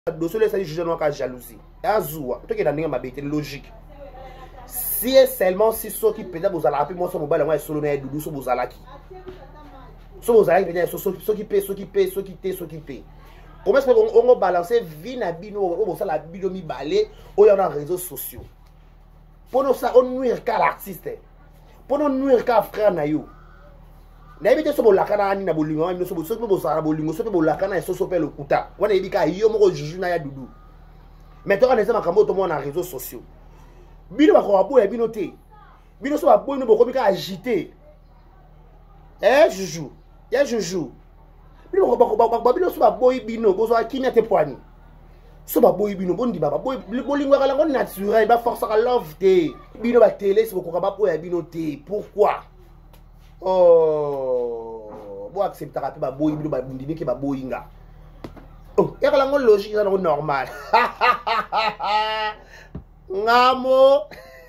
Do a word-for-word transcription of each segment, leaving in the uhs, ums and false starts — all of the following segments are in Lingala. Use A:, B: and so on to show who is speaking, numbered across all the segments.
A: dossier ça dit juger non ka jalousie azoua to ke na ndenge mabete logique si est seulement si ceux qui peut vous allez moi so mobile moi solo na dudu so vous allez qui so vous allez peut ceux qui paient ceux qui paient ceux qui té ceux qui paient comment est-ce qu'on on balancer vie na bino on ça la bino mi balé au y a dans réseaux sociaux pour nous ça on nuire qu'à l'artiste pour nous nuire qu'à frère na yo na ebite so bolakana ni na bolingo ami so so bo sara bolingo so pe bolakana so so pe le kuta wana ebika yo moko juju na ya dudu mais to kana sema kambo to mo na réseaux sociaux bino ba ko aboya bino te bino so ba boy no boko bika agiter eh juju ya juju bino ba ko ba bino so ba boy bino bo so akina te poani so ba boy bino bondi baba boy bolingo kala ngo naturel ba force ka love te bino ba télé so ko ba boya bino te pourquoi. Oh, bon accepter après ba boy bino ba bundini ke ba boyinga. Oh, ya kala ngo logique na normal. Ngamo.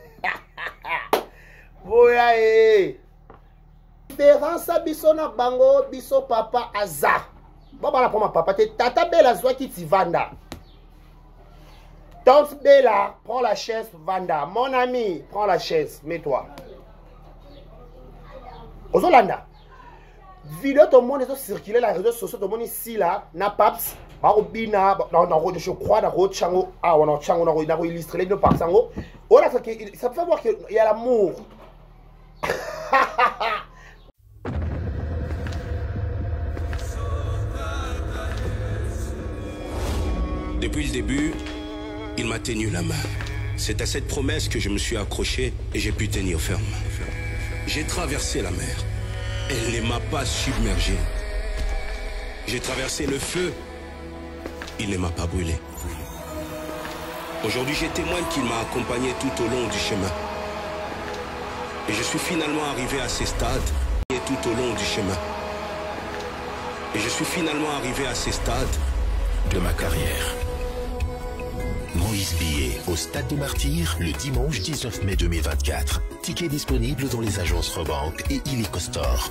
A: Boya eh. Différence biso na bango biso papa aza. Baba la pour ma papa te tata bela zwa ki ti vanda. Tante Bella, prends la chaise, Vanda. Mon ami, prends la chaise, mets-toi. Ozolanda. Vidéo, tout le monde est circulé, la réseau social, tout le monde ici, là, na paps, barobina, je crois, dans le chango, ah, on a chango, on a illustré les deux par sango. Oh là, ça fait voir qu'il y a l'amour.
B: Depuis le début, il m'a tenu la main. C'est à cette promesse que je me suis accroché et j'ai pu tenir ferme. J'ai traversé la mer. Elle ne m'a pas submergé. J'ai traversé le feu. Il ne m'a pas brûlé. Aujourd'hui, je témoigne qu'il m'a accompagné tout au long du chemin. Et je suis finalement arrivé à ces stades et tout au long du chemin. Et je suis finalement arrivé à ces stades de ma carrière.
C: Moïse Billet au Stade des Martyrs le dimanche dix-neuf mai deux mille vingt-quatre. Tickets disponibles dans les agences Rebank et Illico Store.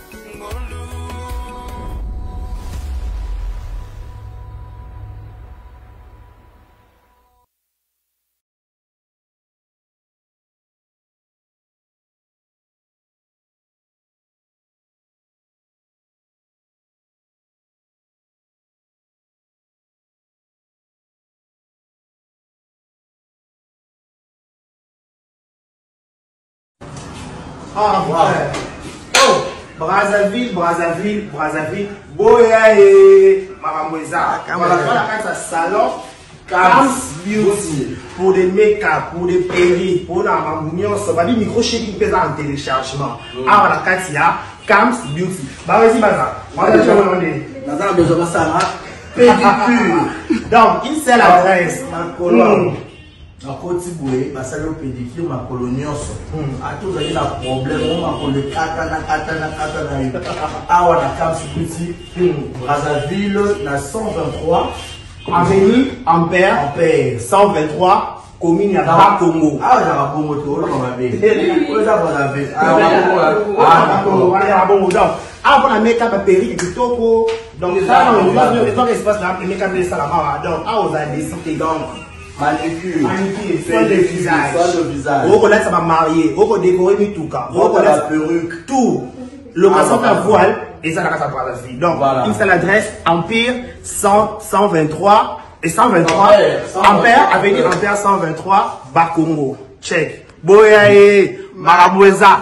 A: Ah, ouais. Oh, Brazzaville, Brazzaville, Brazzaville, Boya et Maramoueza. Voilà, voilà, quand ça salon, Cam's Beauty, pour des make-up, pour des perruques, pour la mamouillon, ça va dire micro chéri qui pèse en téléchargement. Ah, voilà, quand il y a Cam's Beauty. Bah, vas-y, Baza. Baza, tu vas me demander. Baza, besoin de ça, pédicure. Donc, une seule adresse, ma colonne.
D: Na koti boye basali au pédicure ma colonioso a tous eu un problème on ma colo kata na kata na kata na yo awa na Cam's Beauty Brazzaville na cent vingt-trois
A: avenue Ampère
D: Ampère
A: cent vingt-trois commune ya Bakongo.
D: Ah ya Bakongo to lo ma be o za Brazzaville ah
A: Bakongo ya Bakongo donc ah on a make-up à Péri kitoko donc ça on va dans l'espace là make-up de Salama donc ah on a décidé donc
D: manicure,
A: manicure, soin de visage,
D: soin de visage.
A: On connaît ça va marier, on connaît décorer mi tout cas,
D: on connaît la perruque,
A: tout. Location de voile et ça la casa pour la vie. Donc voilà. Une seule adresse Empire cent, cent vingt-trois et cent vingt-trois Ampère avenue Ampère cent vingt-trois Bakongo. Check. Boyae Maraboueza.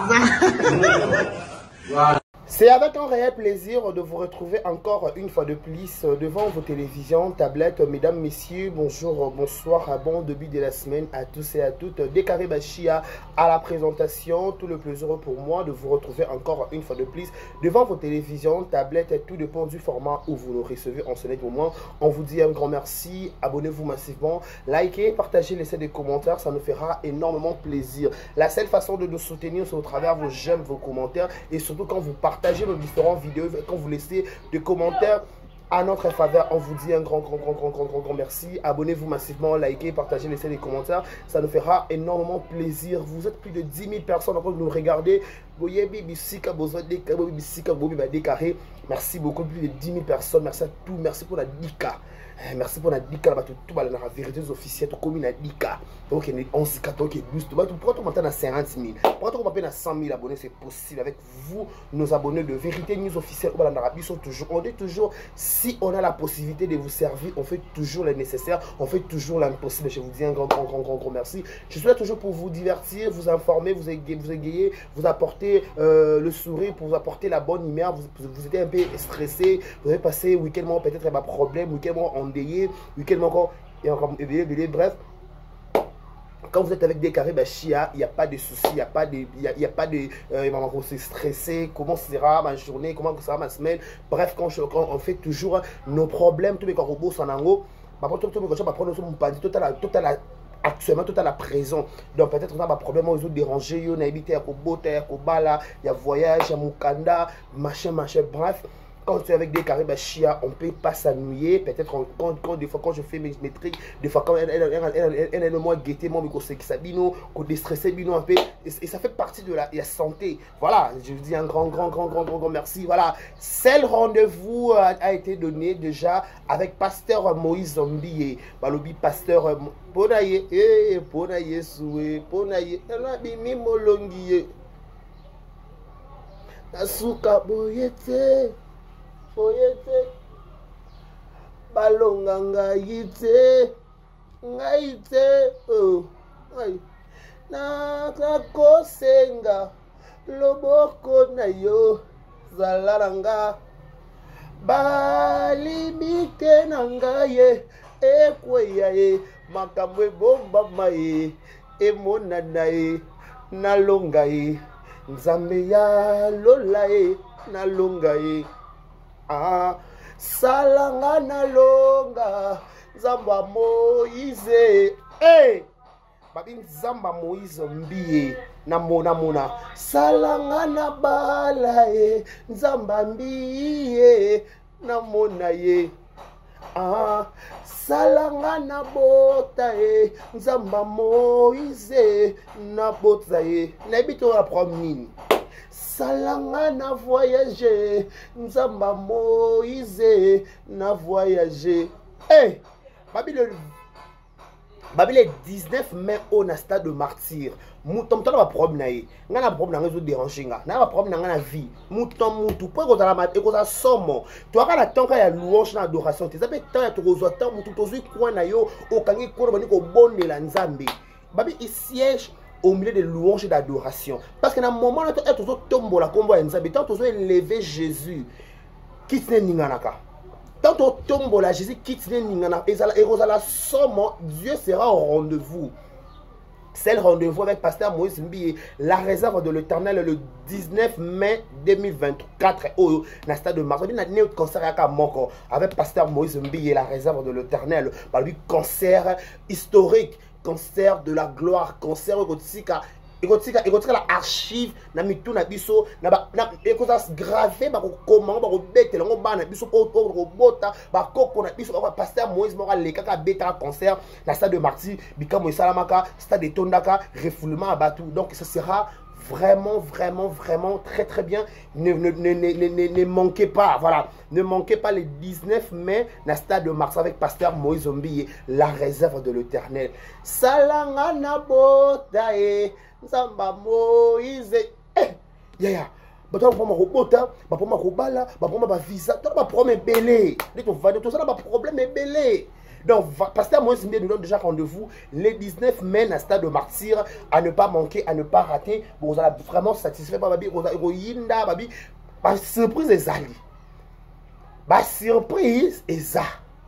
A: Voilà. C'est avec un réel plaisir de vous retrouver encore une fois de plus devant vos télévisions, tablettes. Mesdames, messieurs, bonjour, bonsoir, bon début de la semaine à tous et à toutes. Décaré Bachia à la présentation. Tout le plaisir pour moi de vous retrouver encore une fois de plus devant vos télévisions, tablettes. Tout dépend du format où vous nous recevez en ce moment. On vous dit un grand merci. Abonnez-vous massivement, likez, partagez, laissez des commentaires. Ça nous fera énormément plaisir. La seule façon de nous soutenir, c'est au travers vos j'aime, vos commentaires et surtout quand vous partagez nos différentes vidéos, quand vous laissez des commentaires à notre faveur, on vous dit un grand, grand, grand, grand, grand, grand, grand merci. Abonnez-vous massivement, likez, partagez, laissez des commentaires. Ça nous fera énormément plaisir. Vous êtes plus de dix mille personnes en train de nous regarder. Merci beaucoup, plus de dix mille personnes. Merci à tous. Merci pour la dix K. Merci pour la dika, tout la vérité officielle, comme une dika. Donc, on se catholique et douze. Pourquoi tu m'entends à cinquante mille? Pourquoi tu m'appelles à cent mille abonnés? C'est possible avec vous, nos abonnés de Vérité News officielle. On dit toujours, si on a la possibilité de vous servir, on fait toujours le nécessaire, on fait toujours l'impossible. Je vous dis un grand, grand, grand, grand, grand merci. Je suis là toujours pour vous divertir, vous informer, vous égayer, vous, égayer, vous apporter euh, le sourire, pour vous apporter la bonne humeur. Vous, vous êtes un peu stressé, vous avez passé week-end, peut-être un problème, week-end endeuillé, week-end encore, et encore, bref. Quand vous êtes avec des carrés, ben, chia, il n'y a pas de soucis, il n'y a pas de, il y a, y a pas de, euh, on s'est stressé, comment sera ma journée, comment sera ma semaine. Bref, quand, je, quand on fait toujours nos problèmes, tous les corobos en ango, actuellement tout à la présent. Donc peut-être on a un problème, on a dérangé, on a habité à Kobota, à Kobala, il y a voyage, il y a Mukanda, machin, machin, bref. Quand tu es avec des carrés, bah, chia, on ne peut pas s'ennuyer. Peut-être quand, quand, des fois, quand je fais mes, mes trucs, des fois, quand elle est moi guetté, moi, mais que ça bino, qu'on déstressé bino un peu. Et, et ça fait partie de la, la santé. Voilà, je vous dis un grand, grand, grand, grand, grand, grand merci. Voilà, c'est le rendez-vous a, a été donné déjà avec Pasteur Moïse Zombié. Balobi, Pasteur Ponaye, eh, Ponaye, Soué, Ponaye, Elabimi Molongiye. Nasuka Boyete. Oyete balonga ngaite ngaite oh ay na kakosenga loboko na yo zalaranga balimite na ngaye ekweya ye makambo ebomba maye emonana ye nalonga ye nzambe ya lola ye nalonga ye. Ah, salanga na longa Zamba Moïse. Hey! Babi Zamba Moïse mbiye na mona mona. Salanga na bala ye Zamba mbiye na mona ye. Ah, salanga na bota ye Zamba Moïse na bota ye. Na bito la promine. Salanga na voyager, Nzamba Moïse na voyager. Hey, Babi le, Babi le dix-neuf mai au na stade de martyr. Mouton t'as pas problème naïe. N'a pas problème dans les déranger nga. N'a pas problème dans la vie. Mouton moutou. Pour qu'on la mat et qu'on a somme. Toi quand la temps quand il y a louange dans l'adoration. T'es appelé tant à trop temps moutou tozu coin na yo au kangi kono bani ko bonne la Nzambe. Babi il siège au milieu de louanges et d'adoration. Parce que dans un moment, où tu es tombé la combo à Nzambe, tant tu as élevé Jésus, quitte Ninganaka. Tant tu tombé la Jésus, quitte Ninganaka. Et la somme, Dieu sera au rendez-vous. C'est le rendez-vous avec Pasteur Moïse Mbiye, la réserve de l'Éternel le dix-neuf mai deux mille vingt-quatre au stade de mars. Il y a un concert avec Pasteur Moïse Mbiye, la réserve de l'Éternel. Lui, concert historique. Concert de la gloire, concert égotika, égotika, égotika la archive, na mitou na biso, na ba, na égotika gravé, ba comment, ba bête, la ba na biso, au au bota, ba koko na biso, ba Pasteur Moïse Mora le kaka bêta concert, na stade de Marty, bika Moïse Salamaka, stade de Tondaka, refoulement à Batou. Donc ce sera vraiment, vraiment, vraiment très très bien. Ne, ne, ne, ne, ne, ne manquez pas, voilà. Ne manquez pas le dix-neuf mai, na stade de Mars avec Pasteur Moïse Zombié, la réserve de l'Éternel. Salanga na botae, Zamba Moïse. Eh, ya ya. Bato ba robota, ba poma robala, ba poma ba visa, to ba problème belé. Dès que va tout ça ba problème belé. Donc, Pasteur Moïse nous donne déjà rendez-vous le dix-neuf mai à stade de martyr, à ne pas manquer, à ne pas rater. Bon, vous allez vraiment satisfait par Babi, vous allez Babi, par surprise et Ali. Par surprise et ça.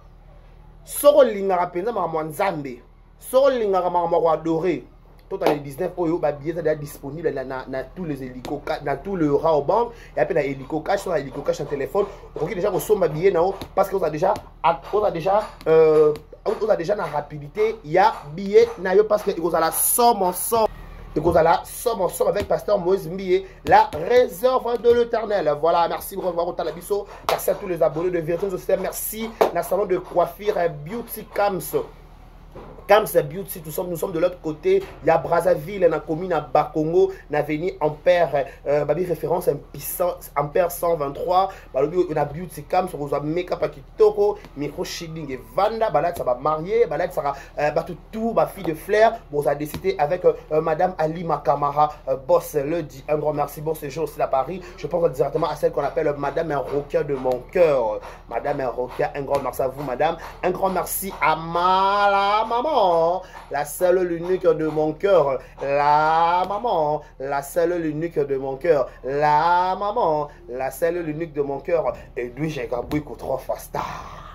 A: Soro lingara penza ma mwanzambe. Soro lingara ma mwa adoré. Tout à le dix-neuf oyo ba billet est disponible dans na tous les hélicos dans tout le Raobank et après na hélico cash sur hélico cash en téléphone. Donc déjà reçoit ma billet nao parce que on a déjà on a déjà euh on a déjà la rapidité, il y a billet na yo parce que vous a la somme ensemble. Et vous allez somme ensemble avec Pasteur Moïse Mbiye, la réserve de l'Éternel. Voilà, merci pour revoir au Talabiso. Merci à tous les abonnés de Vérité Société. Merci, la salon de coiffure Beauty Cams. Kams Beauty, nous sommes, nous sommes de l'autre côté. Il y a Brazzaville, on a commune à Bakongo, on a venu Ampère, euh, babi référence Ampère cent vingt-trois. On a Beauty Kams, on a make-up à Kitoko, micro shielding et Vanda. Balade, ça va marier, balade, ça va battre tout, ma fille de flair. Bon, ça a décidé avec euh, Madame Ali Makamara, euh, boss le dit. Un grand merci, bon séjour aussi à Paris. Je pense directement à celle qu'on appelle euh, Madame un rocker de mon cœur. Madame un rocker, un grand merci à vous, Madame. Un grand merci à ma la maman. La seule, l'unique de mon cœur, la maman, la seule, l'unique de mon cœur, la maman, la seule, l'unique de mon cœur, et lui j'ai gaboué que trois fois star.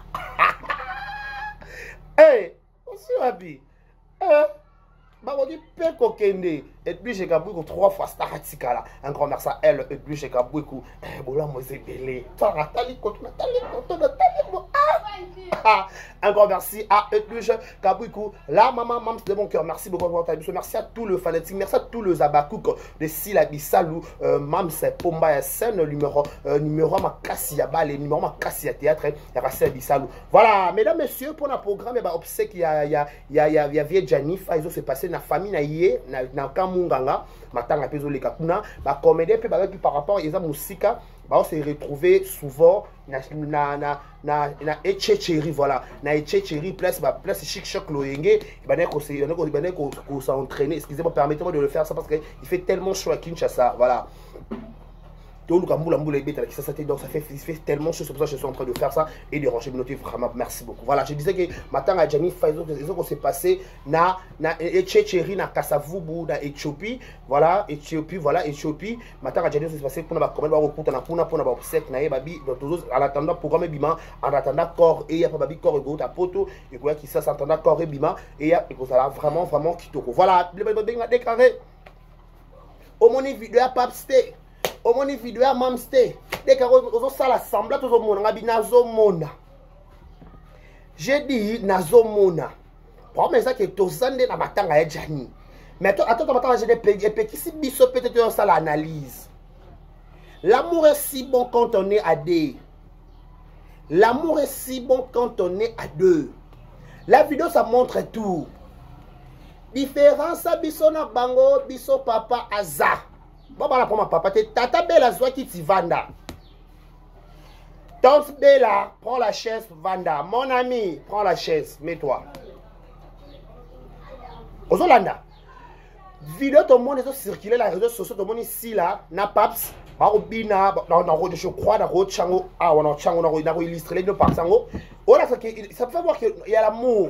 A: Hey, aussi rapide. Eh, bah on dit peu coquende, et puis j'ai gaboué que trois fois star à Tikala. Un grand merci à elle, et puis j'ai gaboué que, eh, bon là moi c'est belé. Toi Nathalie, contre Nathalie, contre Nathalie, bon, ah. Un grand merci à Etluge Kabouikou, la maman Mams de mon cœur. Merci beaucoup pour votre émission. Merci à tout le fanatique. Merci à tous les abakouk de Silabi Salou. Euh, Mams Pomba scène numéro euh, numéro Makassi Yaba, les numéros Makassi à théâtre et Rassel Bissalou. Voilà, mesdames, messieurs, pour le programme, bah, obsèque, il y a, il y a, il y a, il y a, il y a vieille Janif, ils ont se passé dans la famille, na yé, na, na Kamunganga, matanga peso le kakuna, bah, comédie, puis, bah, puis par rapport à Isa Moussika, bah, on s'est retrouvé souvent na na na na na etchecheri, voilà, na etchecheri place bah place chic choc loyenge, bah ne ko c'est ko bah ne ko ko s'entraîner, excusez-moi, permettez-moi de le faire ça parce que il fait tellement chaud à Kinshasa, voilà. Donc ça, ça fait, fait tellement chaud, c'est pour ça que je suis en train de faire ça et de ranger mes notifs. Vraiment, merci beaucoup. Voilà, je disais que maintenant à Jamie Faizo, qu'on s'est passé na na Etchecheri, na Kasavubu, na Éthiopie, voilà, Éthiopie, voilà, Éthiopie. Maintenant à Jamie, s'est passé pour la commande, on pour na pour na pour na obsèque, na babi, en attendant programme bima, en attendant corps et il y a pas babi corps et go ta poto et quoi qui ça s'entendant corps et bima et il y a et ça vraiment vraiment kitoko. Voilà, le babi m'a déclaré. Au mon vidéo à Papsté. Au moins une vidéo à Mamsté. Dès que vous avez l'assemblée, tout le monde a dit Nazomona. J'ai dit Nazomona. Pour moi, c'est que tout ça n'est pas matin à Jani. Mais attends, attends, j'ai des pays qui si biso peut-être ça l'analyse. L'amour est si bon quand on est à deux. L'amour est si bon quand on est à deux. La vidéo, ça montre tout. Différence à biso na bango, biso papa aza. Bon, voilà pour ma papa. Tata Bella, soit qui t'y vanda. Tante Bella, prends la chaise, vanda. Mon ami, prends la chaise, mets-toi. Ozolanda. Vidéo, tout le monde est circulé, la réseau social, tout le monde ici, là, na paps, barobina, je crois, dans le chango, ah, on a chango, on a illustré les deux par sango. Ça fait voir qu'il y a l'amour.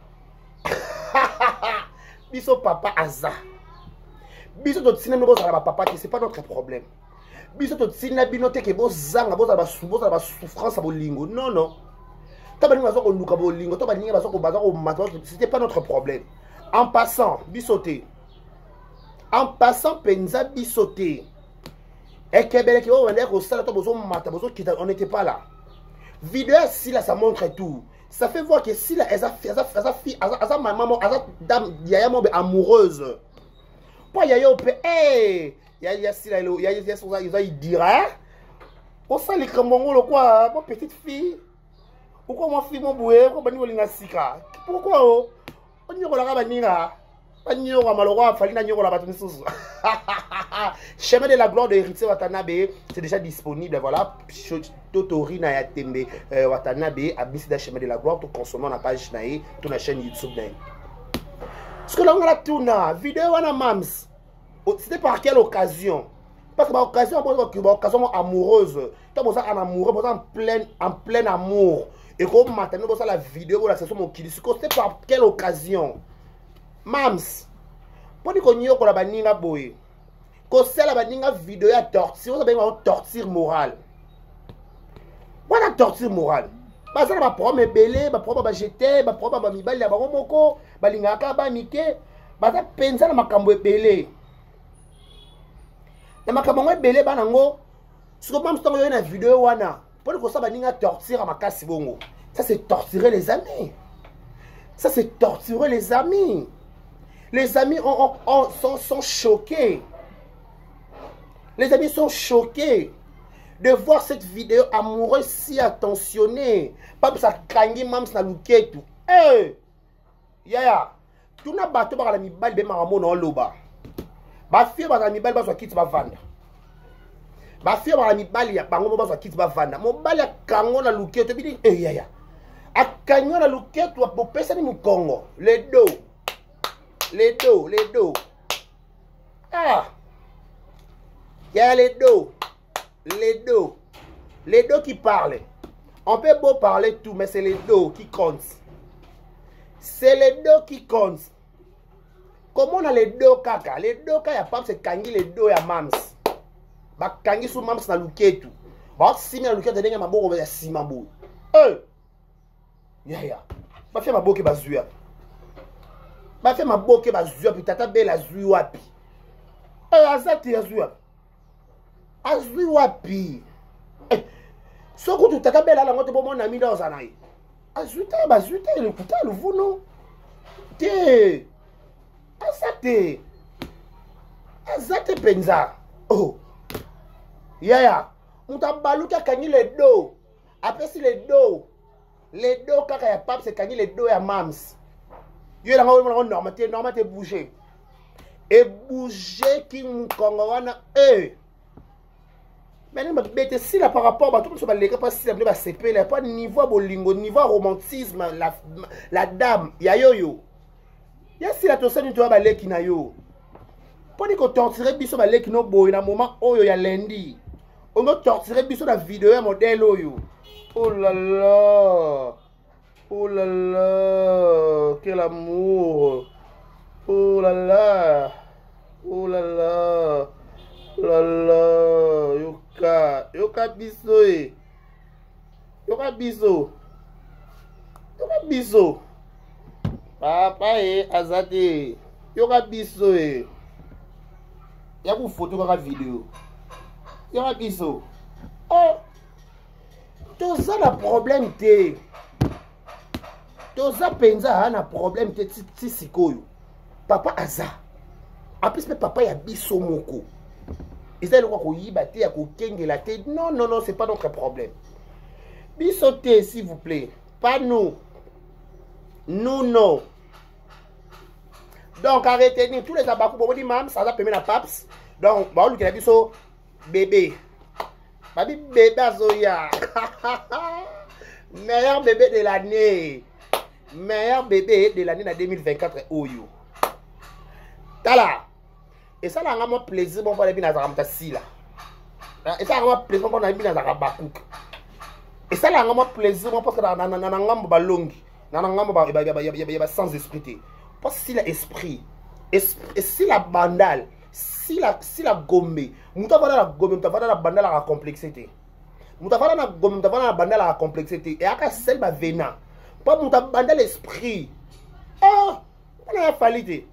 A: Biso papa aza. Biso to tsina no bozala papa c'est pas notre problème. Biso to tsina binote ke bozanga bozala bozala ba souffrance à bolingo. Non non. Tabani bazo ko luka bolingo, to baninga bazo ko bazo ko matwa, c'était pas notre problème. En passant, bisoté. En passant penza bisoté. Et kebele ke o wende ko sala to bozo mata bozo kita, on n'était pas là. Vidéo si là ça montre tout. Ça fait voir que si là elle a elle a elle a fille, elle a maman, elle a dame yaya mo amoureuse. Pas yaya au pe, hey, yaya si là il y a il y a il dira, on sait les crambongo le quoi, ma petite fille, pourquoi ma fille mon boué, pourquoi bani olinga sika, pourquoi oh, on y rola baninga, bani ora malora, fali na nyora batuni susu. Chemin de la gloire de Héritier Watanabe, c'est déjà disponible, voilà. Totori na yatembe Watanabe, abisida Chemin de la gloire, tout consommer na page nae, tout na chaîne YouTube nae. Ce que l'on a tourné, vidéo à Mams, c'était par quelle occasion? Parce que l'occasion, occasion amoureuse, tu as un amoureux, en plein, en plein amour. Et comme maintenant, la vidéo, la session, c'était par quelle occasion? Mams, pour dire qu'on y a la baninga boy, qu'on sait la baninga vidéo à torture, on a une torture morale. Voilà la torture morale. Parce que ma propre belé, ma propre jeté, ma propre mibali, ma propre moko, ma lingaka, ma mike, ma pensa na makambo belé. Na makambo belé banango, ce que même si on a une vidéo wana, pour que ça baninga torture à ma casse bongo. Ça c'est torturer les amis. Ça c'est torturer les amis. Les amis ont, ont, ont, sont, sont choqués. Les amis sont choqués de voir cette vidéo amoureuse si attentionnée. Pas pour ça, kangi mams na luketu. Hey! yaya tuna bato bakala mibali be makamona oloba bafie bakala mibali bazwa kiti bavanda bafie bakala mibali ya bango bazwa kiti bavanda mobali akango na luketo bidi eh yaya akango na luketo apopesa ni mukongo le dos les dos les dos ah yaya les dos les dos les dos qui parlent. On peut beau parler tout, mais c'est les dos qui comptent. C'est les dos qui comptent. Comment on a les dos kaka? Les dos kaka ya pam c'est kangi les dos ya mams. Ba kangi sou mams na luketu. Ba simi na luketu denga maboko ya sima bo. Eh. Ya ya. Ba fait maboke bazuya. Ba fait maboke bazuya puis tata bela zui wapi. Eh azati azuya. Azui wapi. Eh. Soko tu takabela la ngote bomo na mi dans anayi. Azuta bazuta le kuta le vuno. Te. Azate. Azate penza. Oh. Yaya. Mutabaluka kanyi le do. Apesi le do. Le do kaka ya pap se kanyi le do ya mams. Yo la ngao normate normate bouger. Et bouger ki mkongo wana eh. Mais mais si là par rapport à tout ce que pas si la C P là pas niveau bolingo niveau romantisme la la dame ya yo yo ya si la tosani to ba leki na yo pour dire que torturer biso ba leki no boy na moment oyo ya lundi on no torturer biso la vidéo modèle oyo oh là là oh là là quel amour oh là là oh là là lala yoka yoka biso e yoka biso yoka biso papa e azate yoka biso e ya ku photo kaka vidéo yoka biso oh toza na problème te toza penza na problème te ti sikoyo papa aza apres pe papa ya biso moko. Ils ont dit non, non, non, c'est pas notre problème. Bissoté, s'il vous plaît. Pas nous. Nous, non. Donc, arrêtez tous les abakou. Bon, on dit, mam, ça va permettre la paps. Donc, bon, lui, il a bébé. Babi, bébé, Zoya. Meilleur bébé de l'année. Meilleur bébé de l'année deux mille vingt-quatre. Oyo. Tala. Et ça, là, on a plaisir, bon, pour aller bien dans la sila. Et ça, on a plaisir, bon, pour aller bien dans la bakouk. Et ça, là, on a plaisir, bon, parce que dans la ngamba balongi, dans la ngamba, il y a sans esprit. Parce que si l'esprit, et si la bandale, si la, si la gomme, mouta va la gomme, mouta va la bandale à la complexité. Mouta va la gomme, mouta va la bandale à la complexité. Et à celle ma véna, pas mouta bandale l'esprit. Ah, on a fallu.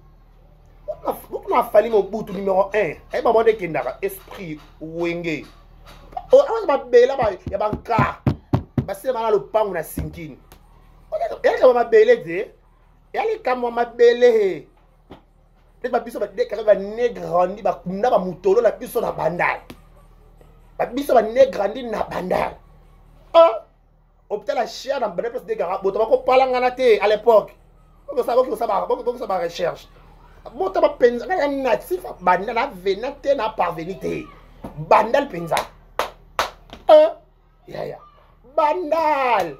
A: On a fallu mon bout numéro un. Et maman de Kendara, esprit wenge. Oh, on va bela ba ya banka. Ba c'est mal le pan na sinkin. On est quand ma belle de. Et allez quand ma belle. Les ba biso ba de ka ba negrandi ba kunda ba mutolo la biso na bandal. Ba biso ba negrandi na bandal. Oh, hôpital la chia na belle place de gara. Bo to ba ko palangana te à l'époque. On savait que ça va, on ça va recherche. Mota ba penza na natif bandal na venate na parvenité bandal penza eh ya ya bandal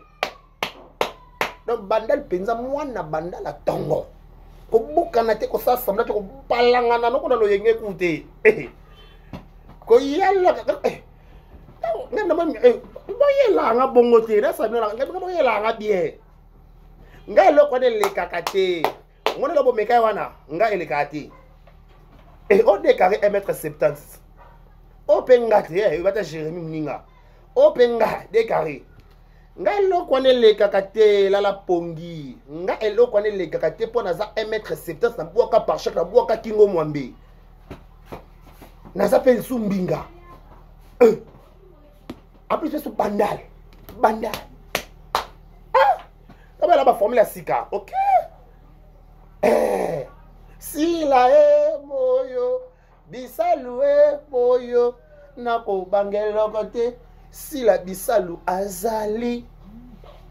A: donc bandal penza mwana bandal a tongo ko bukana te ko sa samla te ko palangana no ko na lo yenge kute eh ko yalla eh ngana ma eh boyela nga bongo te na sa na nga boyela nga bien nga lo ko de le kakate. On est là pour me faire wana nga elekati et on déclaré un mètre soixante-dix openga te eh bata Jérémy Mninga openga déclaré nga eloko wana elekaka te lala pongi nga eloko wana elekaka te mpo naza un mètre soixante-dix na bwaka par chaque na bwaka kingo mwambe naza mpe lisu mbinga en plus c'est bandal bandal ah kama la ba formule sika ok. Eh, si la e moyo, bisalu e moyo, nako bangelo kote, si la bisalu azali.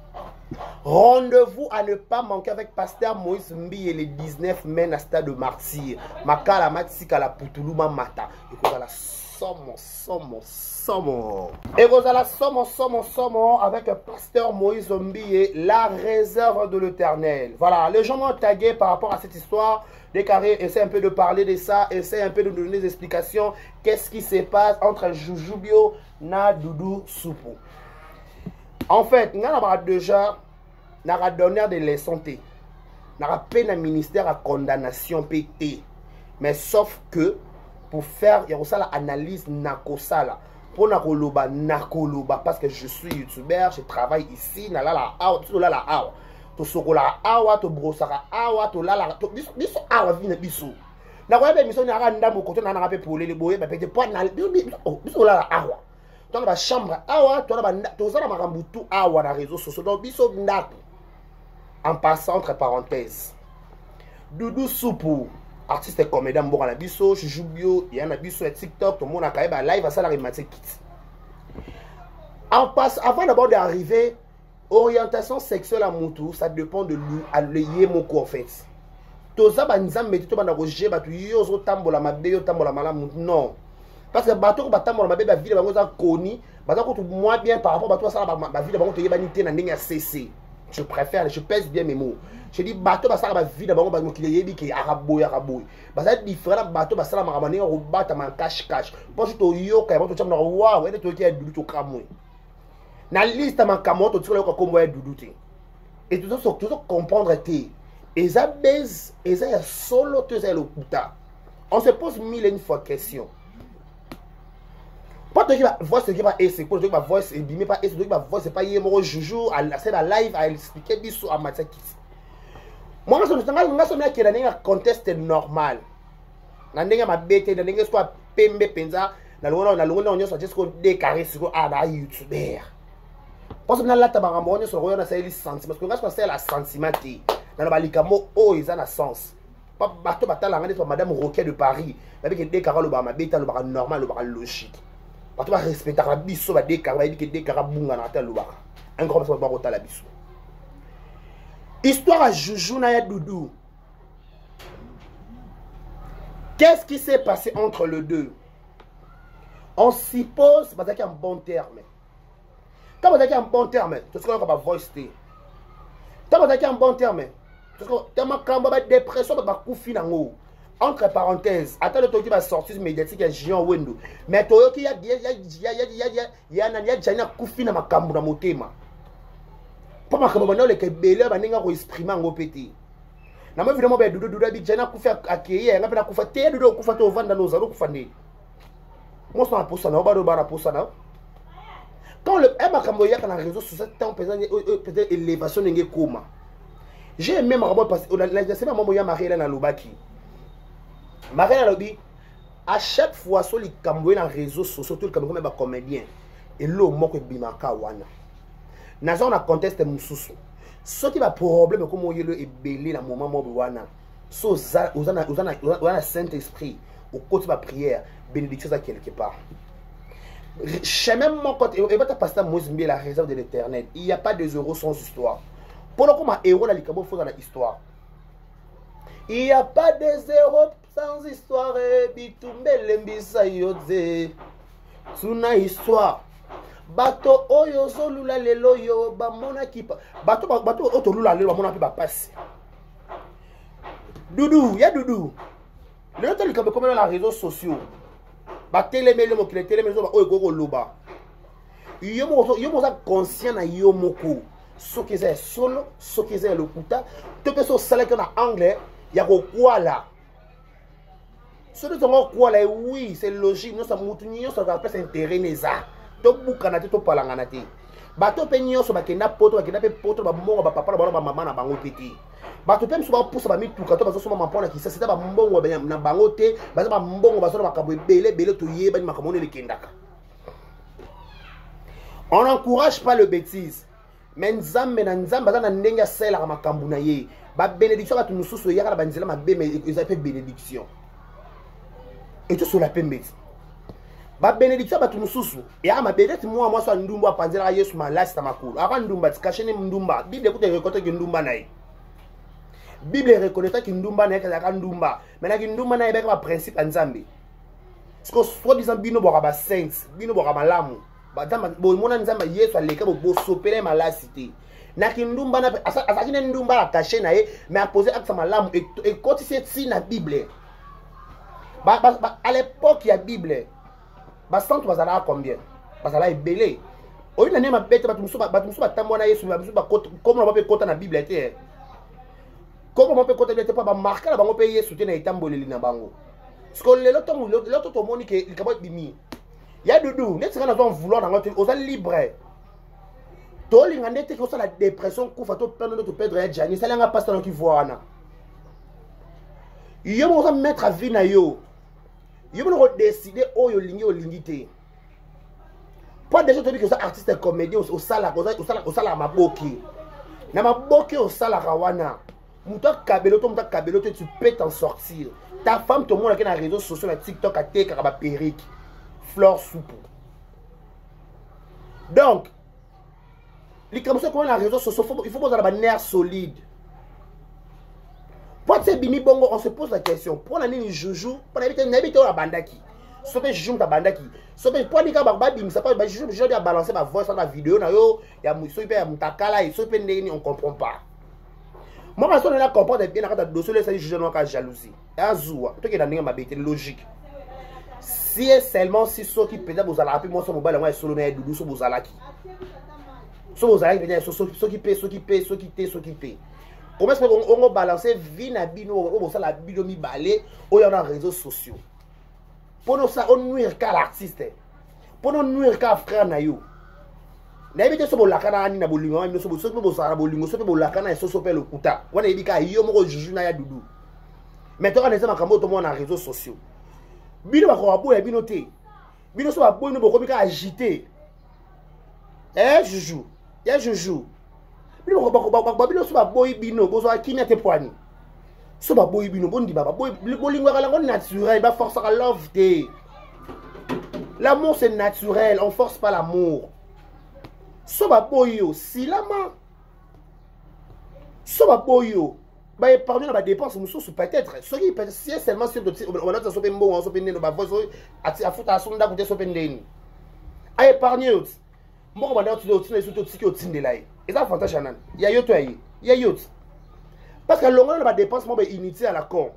A: Rendez-vous à ne pas manquer avec Pasteur Moïse Mbi le dix-neuf mai à Stade de Martyr. Makala Matsika la Putuluma Mata. Et qu'on a la somme, somme, somme. Et qu'on a la somme, somme, somme avec Pasteur Moïse Mbi, la réserve de l'Éternel. Voilà, les gens m'ont tagué par rapport à cette histoire. Décarré, essaie un peu de parler de ça, essaie un peu de donner des explications. Qu'est-ce qui se passe entre Jujubio na Doudou Soupou. En fait, nous avons déjà donné des leçons. Nous avons fait un ministère à condamnation P T. Mais sauf que, pour faire l'analyse nakosala, pour nakoloba nakoloba, parce que je suis youtubeur, je travaille ici, na la la awa, tout la la awa. To sokola awa, to brosara awa, to la la, to biso awa vina biso. Na kwa be miso na randa mo koto na na pe pour les boye, ba pe point na biso la la awa. Dans la chambre awa, tu as marambutu awa na réseaux sociaux. Donc biso ndako. En passant entre parenthèses. Doudou Soupou, artiste et comédien mboka na biso, Jujubio, il y en a biso et TikTok, tout le monde a kaeba live à ça la remarque kit. En passe avant d'abord d'arriver, orientation sexuelle à Moutou, ça dépend de lui à l'yemoko en fait. Tout ça ba nzam metti to ba na roger ba tu yo zo tambola mabe yo tambola malamu non. Parce que bateau ko batambo na mabe ba ville bango za koni, bateau ko moins bien par rapport à bateau ça ba ville bango to yebanité na ndenge C C. Je préfère, je pèse bien mes mots. Je dis bateau ba ça ba ville bango ba mokile yebi ki arabo arabo. Ba ça différent bateau ba ça ma ramane ko bata man cash cash. Pour to yo ka bateau chamna wa wa to ki dudu to kramwe. Na liste man kamoto to ko kombo dudu te. Et tout ça tout ça comprendre te. Et ça baise et ça solo te ça le puta. On se pose mille et une fois question. Pas de voix ce qui va essayer pour que ma voix et bimé pas essayer ma voix c'est pas hier mon joujou à c'est la live à expliquer biso à Matsaki. Moi je suis nga somna ki na ninga contest normal. Na ninga ma bete na ninga soit pembe penza na lona na lona onyo so just ko décarrer sur à na youtuber. Parce que na la tabangambo onyo so na c'est les sentiments parce que c'est la sentiment na ba likamo o ils na sens. Pas bato batala ngani to madame Roquet de Paris avec décarrer le ba ma bete le ba normal le ba logique. Tu vas respecter la biso, va décarrer, va décarrer bunga na ta loba. Un grand monsieur va rota la biso. Histoire à Joujou na Doudou. Qu'est-ce qui s'est passé entre les deux? On suppose, bah c'est un bon terme. Quand vous avez un bon terme, tu sais qu'on va voice té. Quand vous avez un bon terme, tu sais qu'on va avoir dépression, on va couper en haut. Entre parenthèses, attends le temps qui va sortir médiatique à Géant Wendo. Mais toi qui y a y a y a y a y a y a y a y a déjà kufi na makambu na motema. Pas makambu na le kebele ba ninga ko exprimer ngo pété. Na mo évidemment ba dudu dudu bi jana kufi accueillir, nga pena kufa te dudu kufa to vanda no zalo kufa ndé. Moi ça posa na ba do ba na posa na. Quand le e makambu ya kana réseau sur cette temps pesant peut-être élévation ngé koma. J'ai même makambu parce que la c'est maman ya Marie na Lobaki. Marie Lobby, à chaque fois sur les Camerounais dans les réseaux sociaux, tout le Cameroun est comédien. Et l'eau manque bimaka wana. Naza on a contesté mususu. Ce qui va problème comme on y le est belé dans moment mo wana. So za uzana uzana uzana Saint-Esprit au côté de la prière, bénédiction à quelque part. Chez même mon côté, et votre pasteur Moïse Mbi la réserve de l'Éternel. Il n'y a pas de zéro sans histoire. Pour le coup, ma héros dans les Cameroun faut dans la histoire. Il n'y a pas de zéro sans histoire, bitumbele mbisa yoze. Suna histoire. Bato oyo zolula lelo yo ba mona kipa. Bato bato oto lula lelo ba mona pe ba passe. Doudou, ya Doudou. Le temps comme comme dans les réseaux sociaux. Ba télémelo mo kile télémelo ba oyo gogo loba. Yo mo yo mo conscient na yo moko. Ce qui est solo, ce qui est le kuta, tout que so sala que na anglais, ya ko quoi là. Ce que tu quoi là, oui, c'est logique, nous sommes moutonniers, ça va pas s'intéresser neza. To bukana to palangana te. Bato penyo so bakenda poto bakenda pe poto ba mongo ba papa ba mama na bango peti. Bato pem so ba pousa ba mituka to ba so mama pona ki ça c'est ba mbongo ba na bango te, ba ba mbongo ba so ba kabo belé belé to yeba ni makamone le kendaka. On n'encourage pas le bêtise. Mais nzambe na nzamba za na ndenga sela makambu na ye. Ba bénédiction ba tumususu yaka ba nzela mabe mais ils appellent bénédiction. Et tout sur la pembeti. ba bénédiction batu mususu ya ma peut-être moi moi so ndumba panzela Yesu malasi ta makulu aka ndumba tikashene ndumba Bible écoute reconnaître que ndumba nae Bible reconnaître que ndumba nae ka ndumba mais na ki ndumba nae beka ba principe nzambe parce que soit disant bino boka ba saints bino boka malamu ba dama bo mona nzamba Yesu aleka bo bo sopele malasi te na ki ndumba na asa asa ki ndumba la caché nae mais a poser acte malamu et quand c'est si na Bible ba à l'époque il y a Bible ba centre bazala combien bazala ebelé oyi na nema bête batu musu batu musu batambo na Yesu batu musu ba comme on peut kota na Bible te comme on peut kota te pas ba marquer la bango pe Yesu te na itamboleli na bango parce que le loto le loto to moni que il kabo bimi ya dudu net sera dans vouloir dans notre aux libre to linga ndete ko la dépression ko fa to perdre notre perdre ya jani ça langa pasteur qui voit na yo mo mettre à vie na yo yo mo décider o yo lingi o lingité pas déjà tu dis que ça artiste comédien au sala au sala au sala maboki na maboki au sala rawana muto kabelo to muto kabelo tu peux t'en sortir ta femme tout le monde qui na réseaux sociaux na TikTok a té ka ba perruque fleur soupe donc les comme ça comment na réseaux sociaux il faut avoir un nerf solide. Pour ces bimi bongo, on se pose la question. Pour l'année joujou, pour l'habiter n'habiter la bandaki. Sope joujou ta bandaki. Sope pour les gars barba bim, ça pas joujou joujou a balancer ma voix sur la vidéo na yo, ya muso ipe ya mutakala et sope ndeni on comprend pas. Moi parce qu'on est là comprendre bien na dossier les juger non ka jalousie. Azua, toi qui dans ninga mabete logique. Si seulement si ceux qui peut vous ala rapide moi so mobile moi solo na dudu so bozalaki. So bozalaki bien so ceux qui paient, ceux qui paient, ceux qui paient, ceux qui paient. Comment est-ce qu'on va balancer vie na bino on va la bino mi balé ou y a dans les réseaux sociaux pour nous ça on nuire qu'à l'artiste pour nous nuire qu'à frère na yo na ebite so bolakana ani na bolingo ami so bo so bo sara bolingo so bo lakana so so pe le kuta wana ebika yo moko juju na ya dudu mais to kaneza makambo to mo na réseaux sociaux bino ba ko abo ya bino te bino so abo no boko bika agiter eh juju ya juju bino ko ba ba bino so ba boy bino bozo akina te poani so ba boy bino bondi baba boy bolingo kala ngo naturel ba force à love te l'amour c'est naturel on force pas l'amour so ba boy yo silama so ba boy yo ba épargner ba dépense mususu peut-être ce qui peut si seulement sur on a so pe mbongo so pe ndeno ba vozo ati afuta asunda kute so pe ndeni a épargner mbongo ba ndatu do tina so to tiki o tindela yi et ça fantastique chanan il y a yoto yi il y a yot parce que l'on a ba dépense mo ba inutile à la con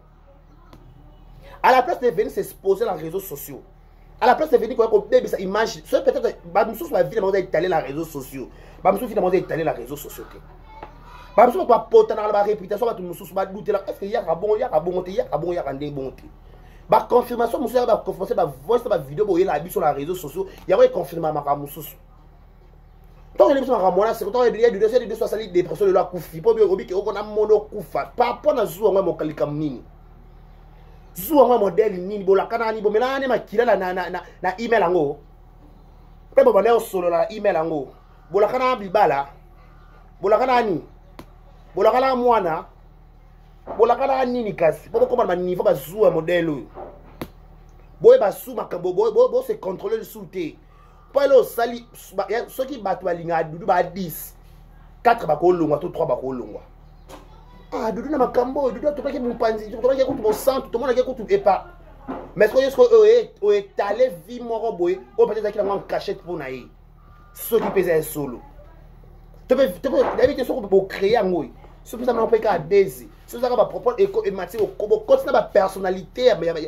A: à la place de venir s'exposer dans les réseaux sociaux à la place de venir quoi bébé ça image ça peut-être ba mususu ba vie dans étaler les réseaux sociaux ba mususu dans étaler les réseaux sociaux ba mususu ba porter dans la réputation ba tout mususu ba douter là est-ce qu'il y a bon il y a bon il y a bon il y a ndé bon ba confirmation mususu ba confirmer ba voice ba vidéo bo yela abi sur les réseaux sociaux il y a confirmer ma mususu donc les gens ramona c'est quand il y a du dossier de soixante dépression de la koufi pour bien obiki on a mono kufa par rapport à zuwa ngwa mokalika mnini zuwa ngwa modèle nini bola kana ni bomela ne makila na na na na email ngo pe bo bana solo la email ngo bola kana bibala bola kana ni bola kana mwana bola kana nini kasi pour comment ma niveau ba zuwa modèle boy ba sous makambo boy bo se contrôler le sous-té pour le sali ceux qui battent la ligne à Doudou ba dix quatre ba ko longwa to trois ba ko longwa ah Doudou na makambo Doudou to pas que mon panzi to pas que ko to centre to mona que ko to epa mais ce que est-ce que o étalé vie moro boy o peut-être qu'il a en cachette pour naï ceux qui pesaient solo tu peux tu peux d'habitude ce qu'on peut créer en moi ce que ça n'a pas qu'à baiser ce que ça va propre et matière au continue ba personnalité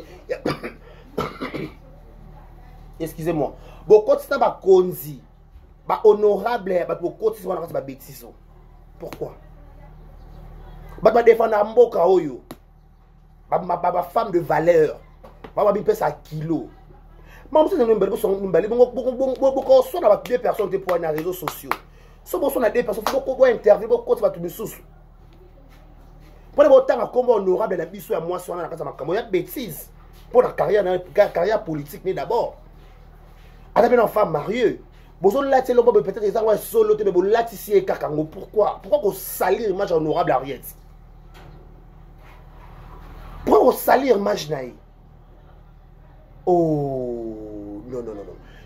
A: excusez-moi beaucoup de ba konzi ba honorable ba beaucoup de wana ba bêtise pourquoi ba ba défendre mboka oyo ba ba femme de valeur ba ba bi pesa kilo maman c'est un mbele so mbele bongo bongo bongo so na ba deux personnes te pour na réseaux sociaux so bo so na deux personnes beaucoup bo interview beaucoup ba tu bisusu pour le temps comme honorable na biso ya moi so na kasa makambo ya bêtise pour la carrière na carrière politique mais d'abord avec une femme mariée, vous avez laissé l'homme peut-être des gens solo, mais vous laissez kakango. Pourquoi? Pourquoi vous salir l'image honorable Ariette? Pourquoi vous salir l'image naïe? Oh non non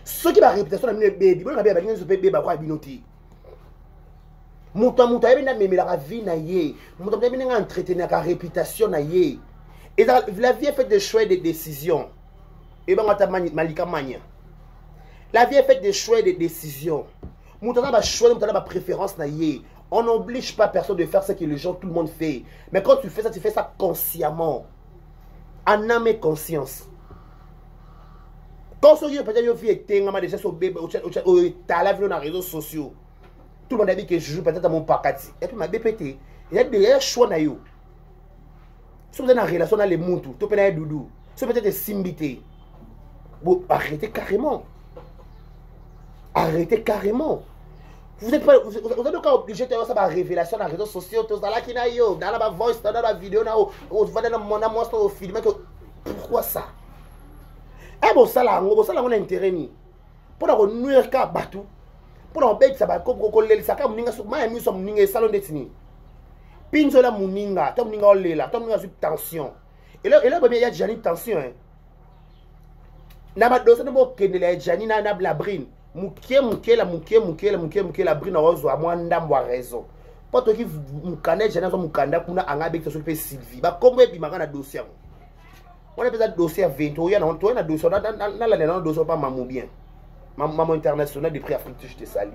A: Ce qui va réputation na mine baby bon na baby ba baby ba kwa binoti muta muta yebina memela ka vie na ye muta muta yebina entretenir ka réputation na ye et la vie est faite de choix et de décisions et ben ngata malika mania la vie est faite de choix et de décisions muta na ba choix muta na ba préférence na ye. On n'oblige pas personne de faire ce que les gens, tout le monde fait. Mais quand tu fais ça, tu fais ça consciemment. En âme et conscience. Quand tu peut-être une fille est déjà sur bébé, tu as la vie dans les réseaux sociaux. Tout le monde a dit que je joue peut-être à mon pakati. Et puis ma B P T, il y a des choix na yo. Si vous êtes en relation dans les moutou, tu peux être doudou. Si vous êtes simbité. Bon, arrêtez carrément. Arrêtez carrément. Vous êtes pas, vous êtes pas obligé de faire ça par révélation dans les réseaux sociaux, tout ça là qui n'a yo, dans la voice, dans la vidéo, dans la dans mon amour, dans le film. Pourquoi ça? Eh bon ça là, bon ça là on a intérêt ni. Pour la nuire ka batou, pour la bête ça va comme coller ça comme ninga sur ma ami sur ninga salon de tini. Pinzo la muninga, tom ninga olela, tom ninga sur tension. Et là et là il y a déjà une tension hein. Na ba dosa no bo kenela jani na na blabrine. Mukie mukie la mukie mukie la mukie mukie la brine ozo a moi ndambo a raison. Pas to ki mukane jana zo mukanda kuna anga bek to so pe Sylvie. Ba komwe bi maka na dossier. On a besoin de dossier vingt to ya na to na dossier na na la na dossier pas maman bien. Maman internationale des prix Afrique je te salue.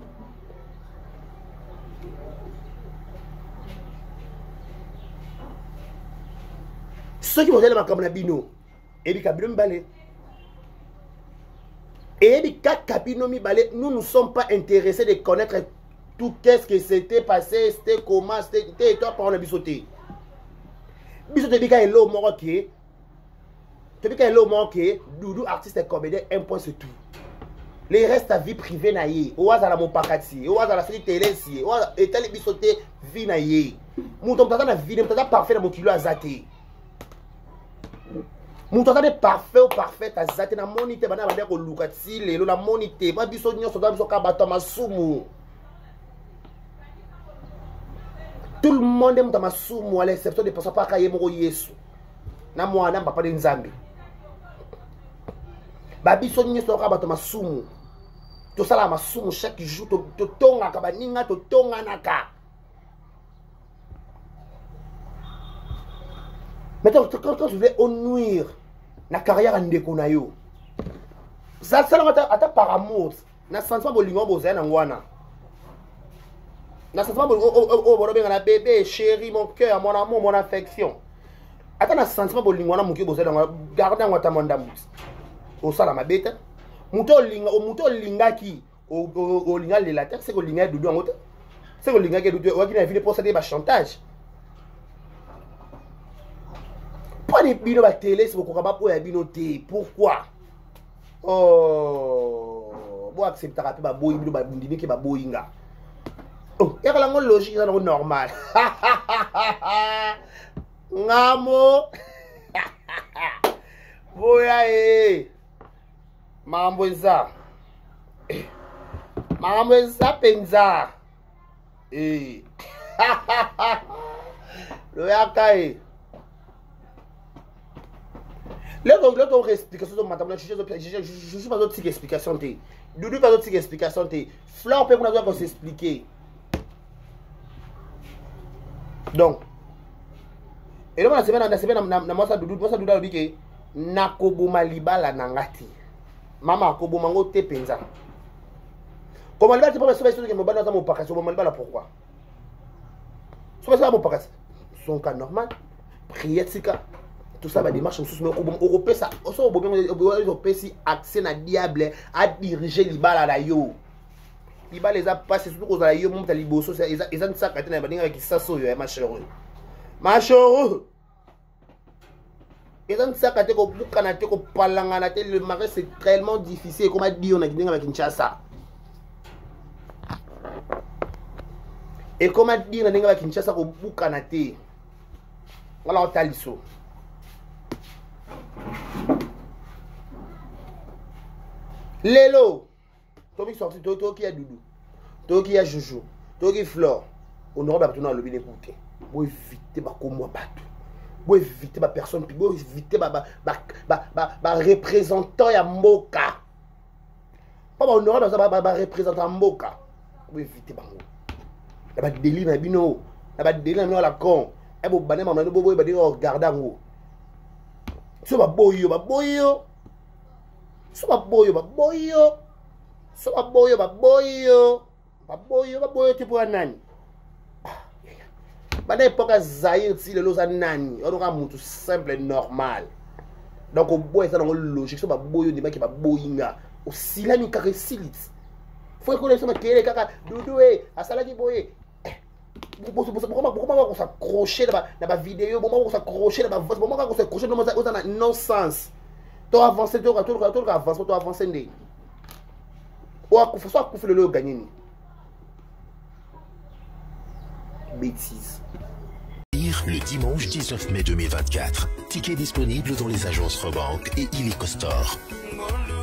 A: Ceux qui vont aller ma kamana bino et bi kabino mbale. Et nous ne sommes pas intéressés de connaître tout qu'est-ce que c'était passé, c'était comment, c'était toi par on a bisoté. Bisoté bika est l'eau moroké. Tu bika est l'eau moroké. Doudou artiste et comédien un point c'est tout. Les restes à vie privée naïe. Ou à la mon pakati. Ou à la série télé si. Ou à tel bisoté vie naïe. Mouton tata na vie, mouton parfait dans mon kilo azaté. Mouton est parfait ou parfait à zate na monité bana bana ko lukati lelo na monité ba biso nyoso da biso ka bato masumu. Tout le monde aime masumu à l'exception de personnes pas ka yemo Yesu. Na mwana papa de Nzambe. Ba biso nyoso ka bato masumu. To sala masumu chaque jour to, to tonga ka baninga to tonga naka. Maintenant quand tu veux nuire na carrière ndeko na yo ça ça ata ata par amour na sentiment bolingo boza na ngwana na sentiment bo o bo benga na bébé chéri mon cœur mon amour mon affection ata na sentiment bolingo na muki boza na garder ngwata monda muti o sala mabeta muto linga o muto lingaki o o linga le la terre c'est ko linga dudu ngota c'est ko linga ke dudu wa ki na vile procéder ba chantage. Pas de bino ba télé c'est pourquoi pas pour ya bino té pourquoi oh bon accepter rapide ba boy bino ba ndini ke ba boyinga oh ya kala ngol logique ça normal ngamo boya eh mambo za mambo za penza eh lo ya kai. L'autre l'autre explication de madame, je je je suis pas d'autre explication té. Doudou pas d'autre explication té. Fleur peut nous avoir s'expliquer. Donc et là on a semaine on a semaine na na moi ça Doudou, moi ça Doudou dit que nakoboma libala nangati. Mama akoboma ngo te penza. Comment libala c'est pas ça que mon bana dans mon pakasi, mon libala pourquoi? C'est ça mon pakasi. Son cas normal. Prière sika. Tout ça va démarche sous mais européen ça aussi européen si accès na diable à diriger libala la yo libala les a passé surtout aux la yo mon ta liboso ça ils ont ça quand na baninga avec ça so yo ma chérie ma chérie ils ont ça quand ko bukana te ko palanga na te le mari c'est tellement difficile comment dire on a dinga avec Kinshasa et comment dire na dinga avec Kinshasa ko bukana te voilà on taliso. Lelo, Toki sorti, Toki a Doudou, Toki a Joujou, Toki Flore, on aura besoin de l'obéir écouter. Pour éviter ma comme moi partout. Pour éviter ma personne, pour éviter ma ma ma ma représentant ya Moka. Papa on aura dans ça ba représentant mboka. Vous évitez bango. Na ba délire na bino, na ba délire na la con. E bo bané maman no bobo ba dire regarder ngo. So ba boyo ba boyo. So ba boyo ba boyo. So ba boyo ba boyo. Ba boyo ba boyo tipo nani. Ba na époque Zaïre ti le loza nani, on aura mutu simple et normal. Donc au boy ça dans logique, so ba boyo de mec qui ba boyinga. Au silani kare silit. Faut que les gens kele kaka doudou eh asala ki boye. Pourquoi pourquoi on s'accrocher dans la vidéo, pourquoi on s'accrocher dans la voix, pourquoi on s'accrocher dans la non-sens. Tu as avancé, tu as avancé, tu as avancé, tu as avancé. Ou à coup, soit coup fait le gagner. Bêtise.
C: Le dimanche dix-neuf mai deux mille vingt-quatre. Ticket disponible dans les agences Rebank et Illico Store.